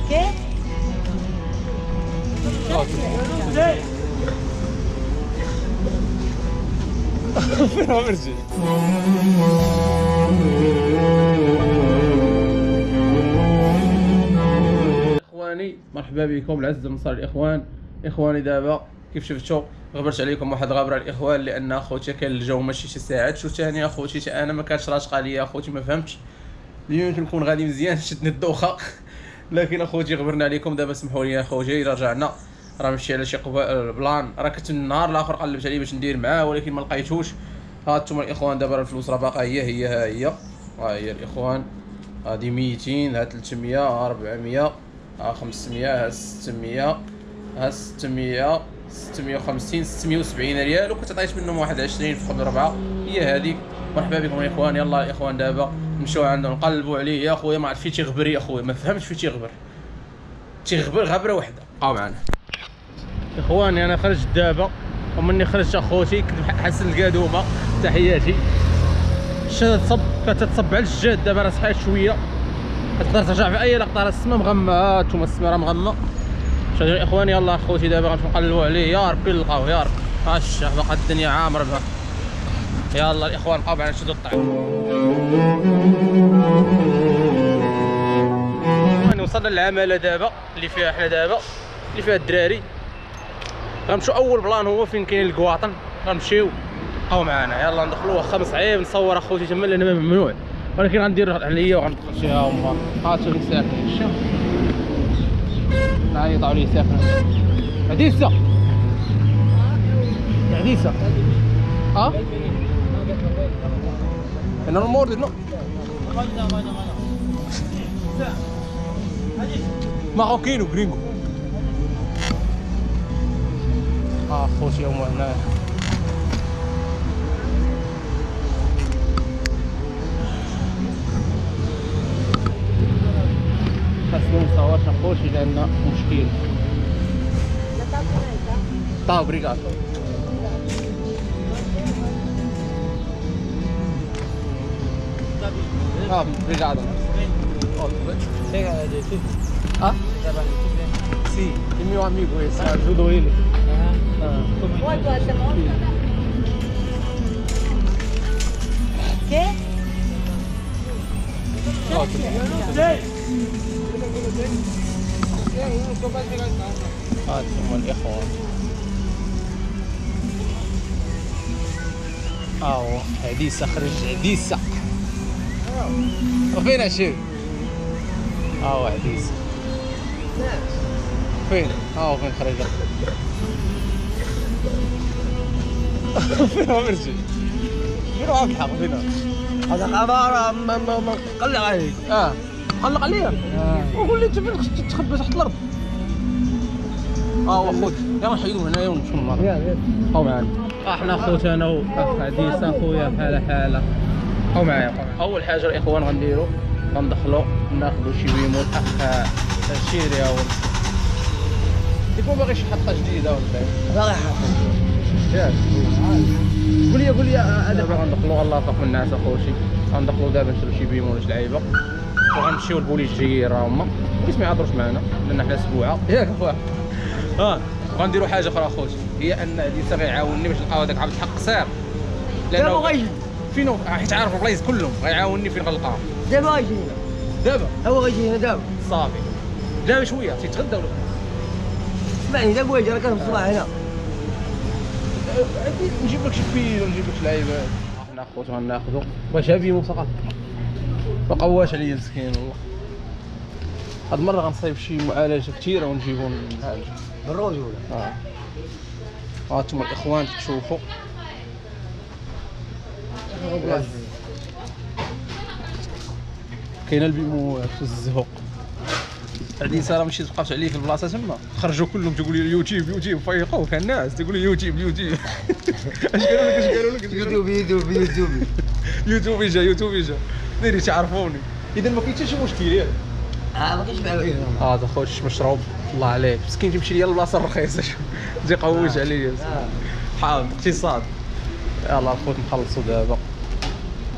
¿Qué? اخواني مرحبا بكم العزة من صار الاخوان. اخواني دابا كيف شفتوا غبرت عليكم واحد الغبره الاخوان، لان اخوتي كان الجو ماشي شي ساعات. شو ثاني اخوتي انا ما كانتش راشقه ليا اخوتي، ما فهمتش. اليوم نكون غادي مزيان شدني الدوخه لكن اخوتي غبرنا عليكم. دابا سمحوا لي اخوتي رجعنا، راه مشي على شي بلان. راه كنت النهار الاخر قلبت عليه باش ندير معاه ولكن ما لقيتوش. ها انتم الاخوان دابا الفلوس راه باقا ها هي الاخوان. هادي 200، ها 300، ها 400، ها 500، ها 600، ها 600، 650، 670 ريال، وكنت عطيت منهم واحد 20 في خد 4. هي هذيك. مرحبا بكم الاخوان. يلا الاخوان دابا نمشيو عندهم نقلبوا عليه. يا خويا ما عرفت فين تيغبر يا خويا، ما فهمتش فين تيغبر غبره وحده. بقاو معنا اخواني. انا خرجت دابا، ومني خرجت اخوتي كنت حسن القادومه. تحياتي. الشتا كتصب على الجاد دابا، راه صحيت شويه. تقدر ترجع في اي لقطه، راه السما مغمه. نتوما السما راه مغمه. شادوا اخواني. يلا اخوتي دابا غنقلبوا عليه، يا ربي نلقاوه يا ربي. هاشا باقا الدنيا عامره بها. يلا الاخوان بقاو معنا نشدوا الطعم. وصلنا للعماله دابا اللي فيها حنا دابا، اللي فيها الدراري. غنمشيو اول بلان هو فين كاين الكواطن، غنمشيو بقاو معنا. يلا ندخلوا. واخا صعيب نصور اخوتي تما لان ممنوع، ولكن غندير عليا وغندخل شي. ها هما هاتو اللي ساكنين. شوف يطلعوا لي ساكنه عديسه عديسه. ها انا المورد نو ماروكينو غرينغو. خوتي هما هنا. خاصني نصور اخوتي لان مشكل. طاو بريغادو. Obrigado. Ah? Sim, e meu amigo esse, ajudou ele. ¿Qué? هاتم الاخوان. عديسه خرج عديسه. وفين هالشيء؟ عديسه. فين؟ فين خرج؟ فين هو مرجي؟ فين هو الحق فين؟ هذا عبارة مقلق عليك. قلق عليا؟ وقول لي انت فين تخبى تحت الارض؟ خوت يلا نحيدو هنايا ونمشيو للنهار. بقاو معانا. احنا خوت انا واخ عديسه خويا بحال حاله. بقاو معايا. اول حاجه الاخوان غنديرو غندخلو ناخدو شي بيمو الاخ شيري. ها هو يكون باغي شي حطه جديده ولا باغي حاطط. ياك قول لي دابا غندخلو. الله يوفق من الناس اخوتي. غندخلو دابا نشرو شي بيمو ولا شي لعيبه، وغنمشيو البوليس جايين راه هما بغيت ما يعذروش معنا لان حنا سبوعه. ياك اخويا. غنديرو حاجه اخرى اخوتي، هي ان عديسه غيعاونني باش نلقاو هذاك عبد الحق قصير. دابا غيجي فينو حيت عارف البلايص كلهم، غيعاونني فين غنلقاه. دابا غيجي هنا. دابا هو غيجي هنا دابا. صافي. دابا شويه تيتغدى ولا؟ اسمعني دابا غيجي راه كان في الصباح هنا. نجيب لك شي بيل ونجيب لك شي لعيبات. حنا خوت غناخذو واش هابي فقط. ما قواش عليا مسكين والله. هاد المره غنصايب شي معالجه كثيره ونجيبو نعالجو بالرجوله. هانتوما الاخوان تشوفوا. كاين البيمو في الزهوق. عديسه راه مشيت وقفت عليه في البلاصه تما، خرجوا كلهم تيقولوا لي يوتيوب فيقوا كان الناس تيقولوا يوتيوب. اش قالوا لك يوتيوب جا ديري تعرفوني. اذا ما كاين حتى شي مشكل ياك. ما كاينش معايا. هذا خوش مشروب الله عليك مسكين تيمشي ليا للبلاصه الرخيصه تجي قوج عليا. حاضر اقتصاد. يلا الخوت نخلصوا دابا،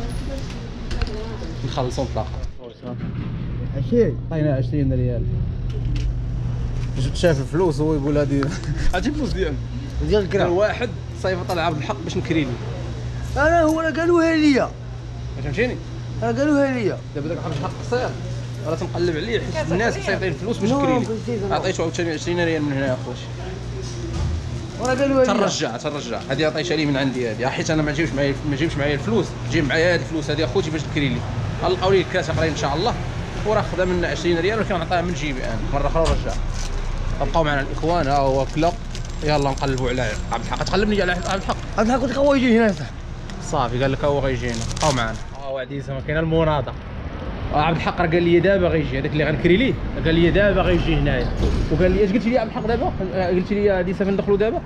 نخلصوا نطلقوا. عشيري عطينا 20 ريال. شاف الفلوس هو يقول هذه عرفتي الفلوس ديالو ديال الكرا. واحد صيفط على عبد الحق باش نكري لي. انا هو اللي قالوها ليا. فهمتيني؟ انا قالوها ليا. دابا داك عبد الحق قصير راه تنقلب عليه حيت الناس كيصيفطوا الفلوس باش نكري لي. عطيته عاوتاني 20 ريال من هنا اخوتي. وانا قالوها ليا. ترجع هذه عطيتها لي من عندي هذه حيت انا ما جايبش معايا الفلوس، تجيب معايا هذه الفلوس هذه اخوتي باش تكري لي. غنلقاو لي الكاس اخرين ان شاء الله وراه خدا منا 20 ريال ولكن نعطيها من جيبي انا مره اخرى ورجع. بقاو معنا الاخوان ها هو كلا. يلا نقلبوا على عبد الحق. تقلبني على عبد الحق. عبد الحق قلت لك هو يجي هنا صافي قال لك هو غيجينا. بقاو معنا. عديسه ما كاينه المناضه. عبد الحق راه قال لي دابا غيجي هذاك اللي غنكري ليه قال لي دابا غيجي هنايا وقال لي اش قلتي لي عبد الحق دابا؟ قلتي لي عديسه فين ندخلوا دابا؟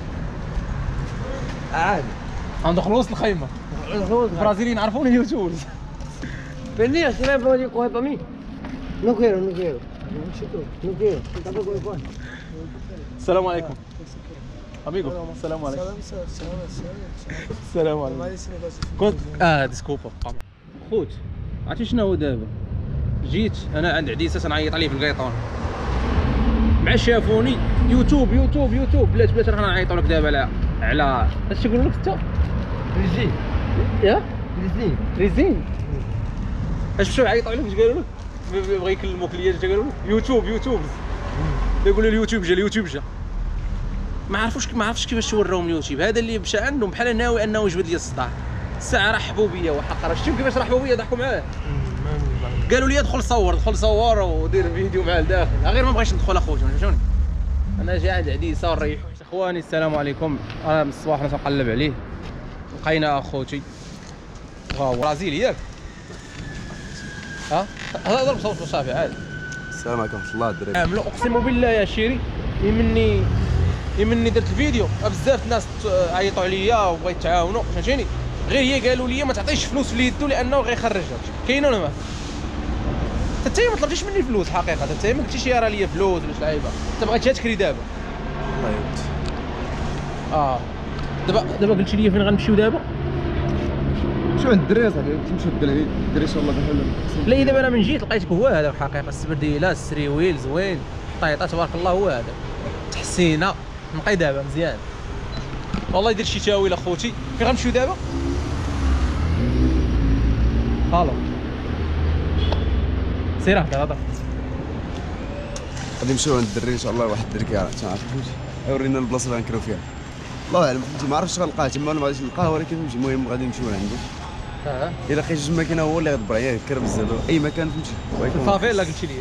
عادي غندخلوا وسط الخيمه. البرازيليين عرفوني يوتيوبرز. Vendía, si no me coge para mí. No quiero, no quiero. No quiero, tampoco me coge. السلام عليكم. اميغو السلام عليكم. السلام عليكم. كنت ديسكوبا خوت عرفتي شنو هو دابا؟ جيت انا عند عديسه تنعيط عليه في القيطون مع شافوني يوتيوب يوتيوب يوتيوب بلات راه نعيطوا لك دابا على اش يقولوا لك انت؟ ريزين. يا ريزين. ريزين اش مشاو يعيطوا عليك؟ اش قالوا لك؟ بغا يكلموك ليا اش قالوا لك؟ يوتيوب يقولوا اليوتيوب جا اليوتيوب جا ما عرفتش كيفاش توراهم اليوتيوب. هذا اللي مشى عندهم بحال ناوي انه يجبد لي الصداع. الساعه رحبوا بيا وحق راه شفتوا كيفاش رحبوا بيا ضحكوا معاه. قالوا لي دخل صور ودير فيديو مع الداخل غير ما بغيتش ندخل اخويا فهمتوني. انا جا عند عديسه ونريح. اخواني السلام عليكم. انا من الصباح انا تنقلب عليه لقينا اخوتي هو برازيلي ياك هذا ضرب صوت صافي عادي. السلام عليكم ورحمه الله الدراري. عامل اقسم بالله يا شيري يمني درت الفيديو بزاف الناس عيطوا عليا وبغيت يتعاونوا فهمتيني. غير هي قالوا لي ما تعطيش فلوس في يدو لانه غيخرجها. كاين ولا ما؟ حتى هي ما طلبتيش مني الفلوس حقيقه. حتى هي ما قلتيش يا راه ليا فلوس ولا شي لعيبه. انت بغيتيها تكري دابا. الله يعاود. دابا قلتي لي فين غنمشيو دابا؟ شو عند الدراري صاحبي تمشيو الدراري ان شاء الله كنحلوا. لا دابا انا من جيت لقيتك هو هذا الحقيقه. السبرديله السريويل زوين طيطه تبارك الله هو هذا تحسينه نقي دابا مزيان والله. يدير شي تاويل اخوتي. فين غنمشيو دابا؟ خالو سير هضر غادي نمشيو عند الدراري ان شاء الله. واحد الدري كيعرف تعرف فهمتي يورينا البلاصه اللي غنكريو فيها. الله اعلم فهمتي ما عرفتش غنلقاه تما ولا ما غاديش نلقاه ولكن فهمتي المهم غادي نمشيو لعنده. الا لقيت جوج ماكينه هو اللي غيدبر عليا الكرب الزادو اي مكان فهمتي. الفافيلا قلتي لي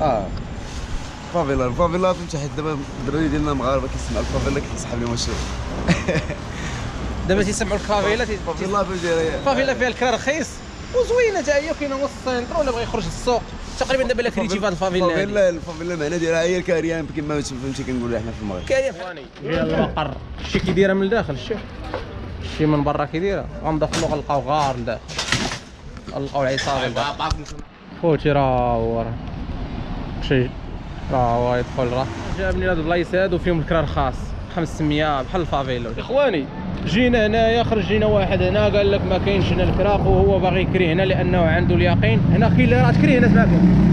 الفافيلا فهمتي حيت دابا الدراري ديالنا المغاربه كيسمعوا الفافيلا كيتسحب لهم الشيء. دابا تيسمعوا الفافيلا الفافيلا فهمتي الفافيلا فيها الكرا رخيص وزوينه حتى هي وكاينه وسط السنتر ولا بغى يخرج للسوق تقريبا. دابا لا كريتي في هذه الفافيلا الفافيلا المعنى ديالها هي الكاريان كما فهمتي كنقولوا حنا في المغرب. كاين فاني جا المقر شتي كي دايره من الداخل شتي من برا كي دايره. غندخلوا غنلقاو غار لداخل غنلقاو العصابه لداخل. خوتي راه شي راه يدخل راه جابني هاد البلايص هادو فيهم الكرا رخاص 500 بحال الفافيلا. اخواني جينا هنايا خرج لينا واحد هنا قال لك ما كاينش هنا الكراق وهو باغي يكري هنا لانه عنده اليقين. هنا كاين اللي راه تكري هنا ما كاين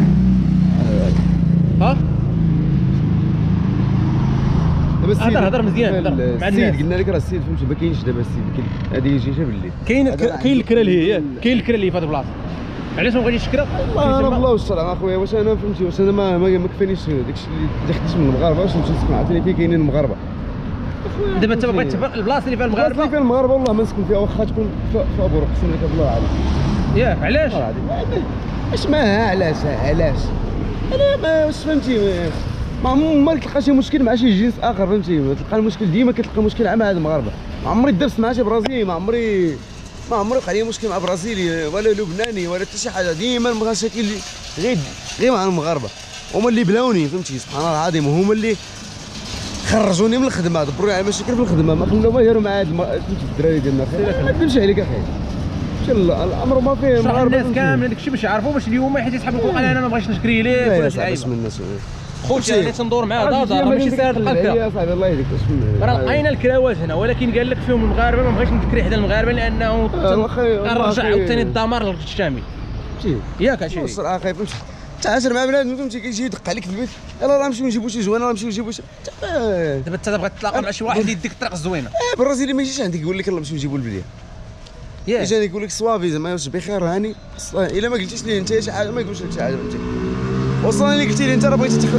دابا هضر مزيان مع السيد قلنا لك راه السيد فهمتي ما كاينش دابا السيد هذه يجي حتى بالليل. كاين الكرا اللي هي كاين الكرا اللي في هاد البلاصه. علاش ما بغيتيش تكرا؟ والله والصراحه اخويا واش انا فهمتي واش انا ما كفانيش داكشي اللي خديت من المغاربه واش نمشي نسكن عاوتاني فين كاينين المغاربه. دابا انت بغيت تبقى البلاصه اللي فيها المغاربه. اللي فيها المغاربه والله ما نسكن فيها واخا تكون في ابو اقسم لك بالله العظيم. ياك علاش؟ اسمعها علاش انا ما واش فهمتي ما تلقى شي مشكل مع شي جنس اخر فهمتي. تلقى المشكل ديما كتلقى مشكل مع هاد المغاربه. ما عمري درت مع شي برازيلي ما عمري وقع لي مشكل مع برازيلي ولا لبناني ولا حتى شي حاجه. ديما المشاكل غير مع المغاربه. هما اللي بلاوني فهمتي سبحان الله العظيم. هما اللي خرجوني من الخدمه دبروا على مشاكل في الخدمه ما خلونا ما يديروا مع هاد فهمتي الدراري ديالنا. ما نكذبش عليك اخي الامر ما فيه المغاربه الناس كاملين داكشي باش يعرفوا باش اليوم حيت يسحبوا يقول انا ما بغيتش نشكري ليك ولا شي حاجه. خوتي انا تندور معاه دار ماشي ساهل تلقى الكرا. يا صاحبي الله يهديك راه لقينا الكراوات هنا ولكن قال لك فيهم المغاربه ما بغيتش نكري حدا المغاربه لانه غنرجع عاوتاني الدمار للشامي ياك هادشي. الصراحه فهمتي تعاشر مع بنادم فهمتي كيجي يدق عليك في البيت يلاه راه نمشيو نجيبو شي جوانه راه نمشيو نجيبو شي دابا انت تبغي تتلاقى مع شي واحد اللي يديك الطريق الزوينه. بالرازيلي ما يجيش عندك يقول لك يلاه نمشيو نجيبو البليه. يجي يقول لك صوافي زعما واش بخير هاني الا ما قلتيش ليه انت شي حاجه ما يقولش لك شي حاجه فهمتي. وصلنا اللي قلتي لي انت راه بغيتي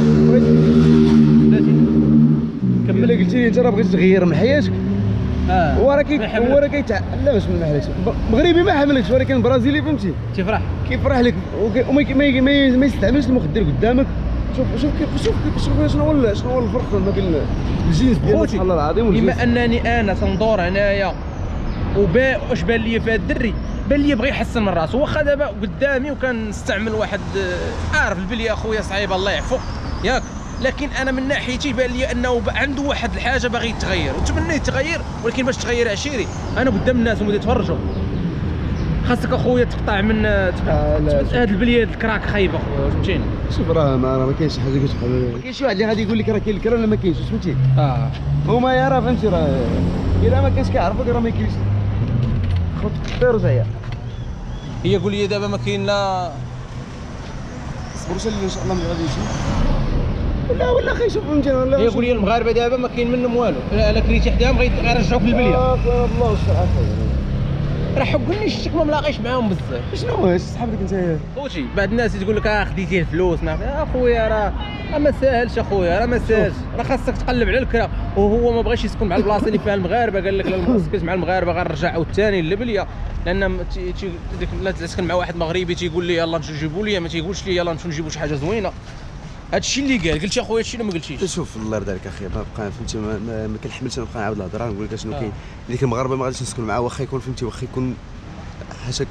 كمل. الا قلتي لي انت راه بغيتي تغير من حياتك هو راه لا باش من حالك مغربي ما حملكش ولكن برازيلي فهمتي كيفرح لك وما يستعملش المخدر قدامك. شوف شنو هو الفرق ما بين الجنس ديالنا سبحان الله العظيم. بما انني انا تندور هنايا واش بان لي في هذا الدري بان لي بغى يحسن من راسو واخا دابا قدامي وكنستعمل واحد عارف البلي اخويا صعيب الله يعفو ياك، لكن انا من ناحيتي بان لي انه عنده واحد الحاجه باغي يتغير وتمنى يتغير، ولكن باش تغير عشيري انا قدام الناس هما يتفرجوا خاصك اخويا تقطع من هاد البليه الكراك خايبه اخويا فهمتيني. شوف راه ما كاينش حاجه كتبقى ما كاينش شي واحد اللي غادي يقول لك راه كاين الكرا ولا ما كاينش فهمتي. هما يرى فهمتي راه الا ما كانش كيعرفوك راه ما كاينش خطير رجعيه. هي قول لي دابا ما كاين لا صبروا اللي ان شاء الله غادي يجي ولا خايف فهمتي ولا. هي قول لي المغاربه دابا ما كاين منهم والو الا كريتي حداهم غيرجعوك للبليه. الله والشرع راه حقني الشك ما ملاقيش معاهم بزاف. شنو هو صحابك انت خوتي بعض الناس تقول لك خديتيه الفلوس ما اخويا راه ما ساهلش اخويا راه ما ساهلش راه خاصك تقلب على الكرا. وهو ما بغاش يسكن مع البلاصه اللي فيها المغاربه قال لك لا ما سكنش مع المغاربه غنرجع عاوتاني للبليه لان ديك لا تسكن مع واحد مغربي تيقول لي يلاه نمشيو نجيبوا لي ما تيقولش لي يلاه نمشيو نجيبوا شي حاجه زوينه. هادشي اللي قال قلت اخويا هادشي اللي ما قلتيش. شوف الله يرضى عليك اخي ما بقى فهمتي ما كنحملش نبقى نعاود الهضره نقول لك شنو كاين. ديك المغاربه ما غاديش نسكن معاه واخا يكون فهمتي واخا يكون حاجه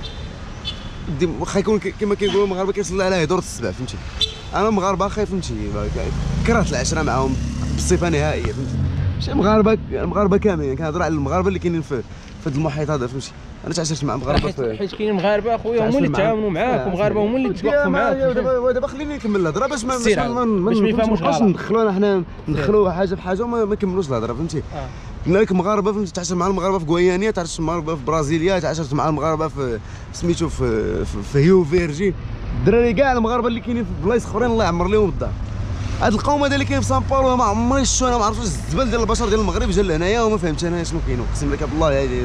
واخا يكون كما كيقولوا المغاربه كيصلي على هدور السبع فهمتي. انا مغاربه اخي فهمتي كرهت العشره معاهم بصفه نهائيه فهمتي. ماشي المغاربه كاملين كنهضر على المغاربه اللي كاينين في هذا المحيط هذا فهمتي. انا تعاشرت مع مغاربه حيت كاينين مغاربه اخويا هما اللي تعاونوا معاك ومغاربه هما اللي توقفوا معاك. دابا خليني نكمل الهضره باش ما يفهموش ندخلوا حنا ندخلوا حاجه بحاجه وما كملوش الهضره فهمتي. قلنا لك مغاربه فهمتي تعاشرت مع المغاربه في غويانيه تعاشرت مع المغاربه في برازيليا تعاشرت مع المغاربه في سميتو في هيو فيرجي الدراري كاع المغاربه اللي كاينين في بلايص اخرين الله يعمر لهم الدار. هاد القومه اللي كاين في سان باولو ما عمري شفتو انا ما عرفتش الزبل ديال البشر ديال المغرب جا لهنايا وما فهمتش انا شنو كاين اقسم لك بالله هادي.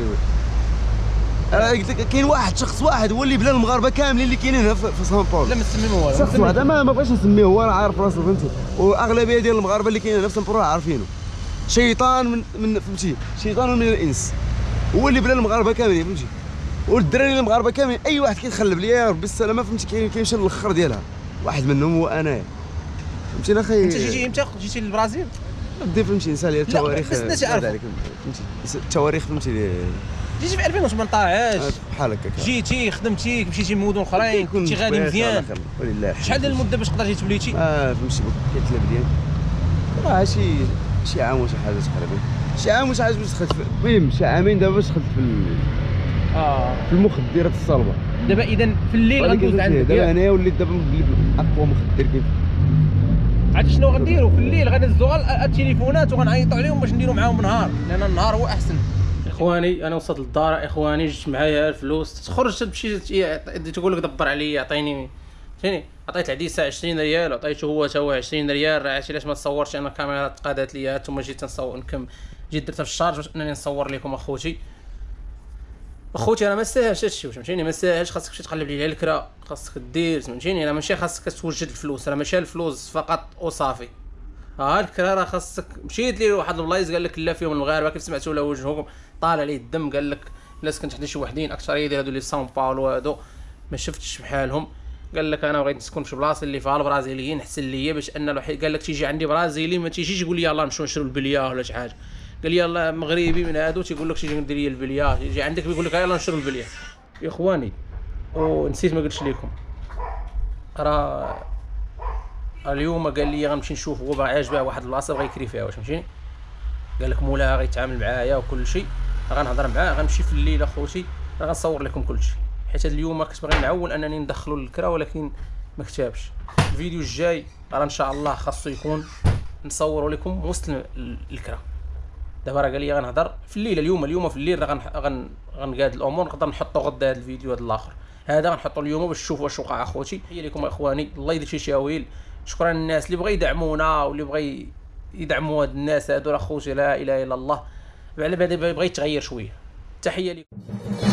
انا قلت لك كاين شخص واحد هو اللي بلا المغاربه كاملين اللي كاينين هنا في سان باولو. لا ما تسميه والو شخص واحد ما بغيتش نسميه هو راه عارف راسو فهمتي. واغلبيه ديال المغاربه اللي كاينين هنا في سان باولو عارفينه. شيطان من فهمتي شيطان من الانس هو اللي بلا المغاربه كاملين فهمتي. والدراري المغاربه كاملين اي واحد كيتخلب ليا يا ربي السلامه فهمتي كيمشي للاخر ديالها. واحد منهم هو انايا فهمتينا اخي. انت جيتي امتى جيتي للبرازيل؟ بدي فهمتي نسالي التواريخ بس عارف فهمتي التواريخ فهمتي. جيتي في 2018 بحال هكاك جيتي خدمتي مشيتي لمدن اخرين كنتي غادي مزيان ولله. شحال ديال المده باش قدرتي تبليتي؟ فهمتي كاين 3 ديال راه شي عام وشي حاجه تقريبا شي عام وشي حاجه باش دخلت المهم شي عامين دابا باش دخلت في المخدرات الصلبه. دابا اذا في الليل غندوز عندك دابا انايا وليت دابا اقوى مخدر كيف. عرفتي شنو غنديروا في الليل؟ غنهزوا التليفونات وغنعيطوا عليهم باش نديروا معاهم النهار لان النهار هو احسن. اخواني انا وصلت للدار اخواني جبت معايا الفلوس تخرج تمشي تقول لك دبر عليا عطيني فهمتيني. عطيت العديسه 20 ريال وعطيته هو تا هو 20 ريال. عرفتي علاش ما تصورش انا الكاميرا تقادات ليا ثم جيت نصور جيت درتها في الشارج باش انني نصور لكم اخوتي راه ما ساهلش هادشي فهمتيني. ما ساهلش خاصك تمشي تقلب لي على الكرا خاصك دير فهمتيني. راه ماشي خاصك توجد الفلوس راه ماشي الفلوس فقط وصافي. الكرا راه خاصك مشيت لي لواحد البلايص قال لك لا فيهم المغاربه كيف سمعتوا ولا وجهكم طالع لي الدم قال لك الناس كنت حدا شي وحدين اكثريه ديال هادو اللي سان باولو هادو ما شفتش بحالهم. قال لك انا بغيت نسكن في بلاصه اللي فيها البرازيليين احسن ليا باش ان قال لك تيجي عندي برازيلي ما تيجيش يقول لي يلاه نمشيو نشرو البليه ولا شي حاجه. قال لي يلاه مغربي من هادو تيقول لك تيجي ندير لي البليه يجي عندك بيقول لك يلاه نشرو البليه. يا اخواني ونسيت ما قلتش لكم راه اليوم قال لي غنمشي نشوف هو باغي عاجبه واحد البلاصه بغا يكري فيها واش فهمتيني. قال لك مولاها غيتعامل معايا وكل شيء غنهضر معاه غنمشي في الليل اخوتي غنصور لكم كل شيء. حيت اليوم كنت باغي نعول انني ندخلوا للكرا ولكن ما كتابش. الفيديو الجاي راه ان شاء الله خاصو يكون نصوروا لكم وسط الكرا. دابا راه قال لي غنهضر في الليل اليوم في الليل راه غنقاد الامور نقدر نحطوا غدا هذا الفيديو هذا الاخر. هذا غنحطو اليوم باش تشوفوا واش وقع اخوتي. تحيه لكم اخواني، الله يدير شي شاويل. شكرا للناس اللي بغى يدعمونا واللي بغى يدعموا هاد الناس هادو. راه خوتي لا اله الا الله، على بالي بغى يتغير شويه. تحيه لكم.